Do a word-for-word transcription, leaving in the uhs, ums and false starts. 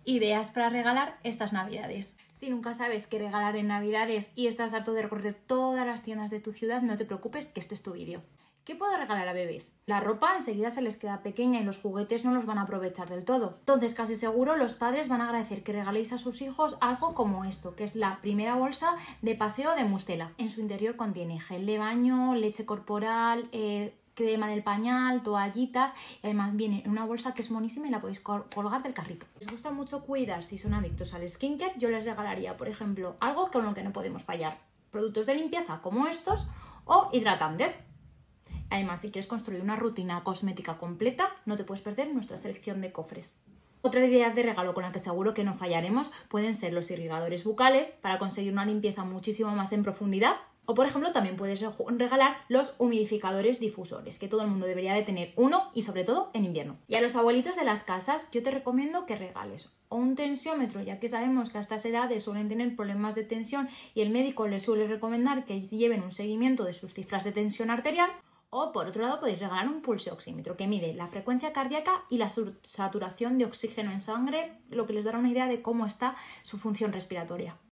Ideas para regalar estas navidades. Si nunca sabes qué regalar en navidades y estás harto de recorrer todas las tiendas de tu ciudad, no te preocupes, que este es tu vídeo. ¿Qué puedo regalar a bebés? La ropa enseguida se les queda pequeña y los juguetes no los van a aprovechar del todo. Entonces casi seguro los padres van a agradecer que regaléis a sus hijos algo como esto, que es la primera bolsa de paseo de Mustela. En su interior contiene gel de baño, leche corporal, eh, crema del pañal, toallitas y además viene en una bolsa que es monísima y la podéis colgar del carrito. Si os gusta mucho cuidar, si son adictos al skincare, yo les regalaría, por ejemplo, algo con lo que no podemos fallar. Productos de limpieza como estos o hidratantes. Además, si quieres construir una rutina cosmética completa, no te puedes perder nuestra selección de cofres. Otra idea de regalo con la que seguro que no fallaremos pueden ser los irrigadores bucales para conseguir una limpieza muchísimo más en profundidad. O, por ejemplo, también puedes regalar los humidificadores difusores, que todo el mundo debería de tener uno y sobre todo en invierno. Y a los abuelitos de las casas yo te recomiendo que regales o un tensiómetro, ya que sabemos que a estas edades suelen tener problemas de tensión y el médico les suele recomendar que lleven un seguimiento de sus cifras de tensión arterial. O, por otro lado, podéis regalar un pulso oxímetro que mide la frecuencia cardíaca y la saturación de oxígeno en sangre, lo que les dará una idea de cómo está su función respiratoria.